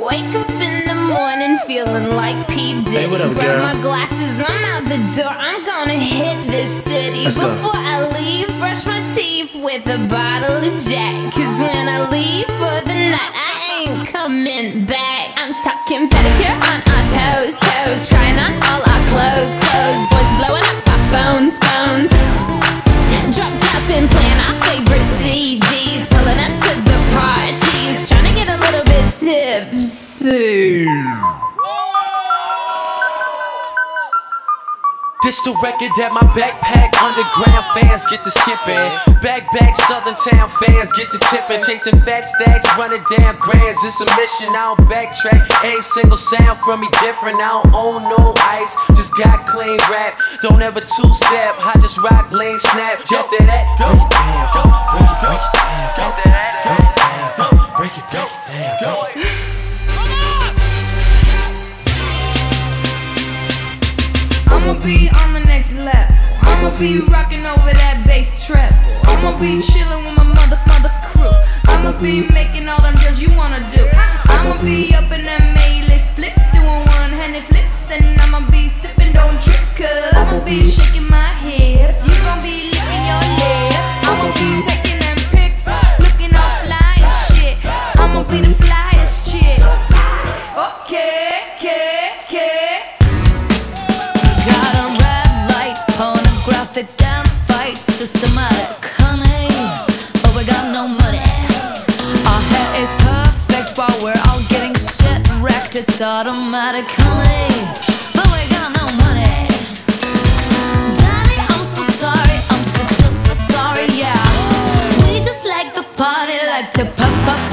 Wake up in the morning feeling like P. Diddy. Hey, what up, Grab girl? my glasses, I'm out the door. I'm gonna hit this city. Let's go. Before I leave, brush my teeth with a bottle of Jack. Cause when I leave for the night, I ain't coming back. I'm talking pedicure on our toes, toes. Trying on all our clothes, clothes. Boys blowing up our phones, phones. Dropped up and playing our favorite CDs. Pulling up to the parties. Trying to get a little bit tipsy. This the record that my backpack underground fans get to skipping. Back, Southern Town fans get to tipping. Chasing fat stacks, running down grands. It's a mission, I don't backtrack. Every single sound from me different. I don't own no ice, just got clean rap. Don't ever two-step, I just rock, lean, snap. Jump to that, break it down, go, break it down. Jump to that, break it down, go, break it down, go. I'ma be on the next level. I'ma be rocking over that bass treble. I'ma be chilling with my mother crew. I'ma be making all them deals you wanna do. I'ma be up in them A-list flips, doing one-handed flips, and I'ma be sipping, don't trip, cause I'ma be shaking my hips. You gon' be licking your lips. I'ma be taking them pics, looking all fly and shit. I'ma be the flyest chick. Okay. Pornographic dance fight, systematic, honey. But we got no money. Our hair is perfect while we're all getting shit wrecked. It's automatic, honey. But we got no money. Daddy, I'm so sorry. I'm so sorry, yeah. We just like the party, like to pop up.